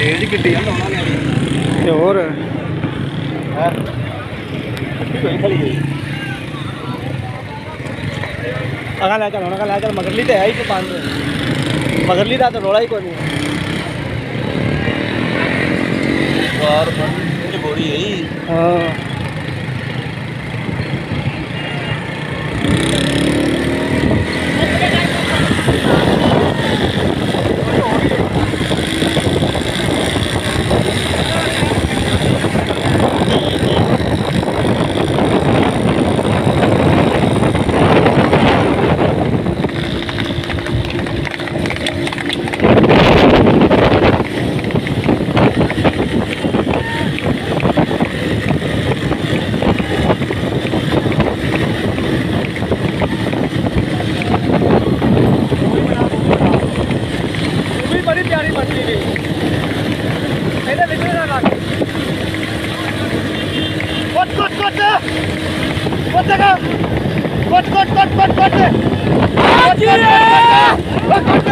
तेज किड्डी है उन्होंने ते और है कोई खड़ी गई अगा ले चल मगरली तो है ही पान मगरली का तो रोड़ा ही कोई नहीं यार बड़ी बोरी है हाँ बड़ी प्यारी मछली थी कट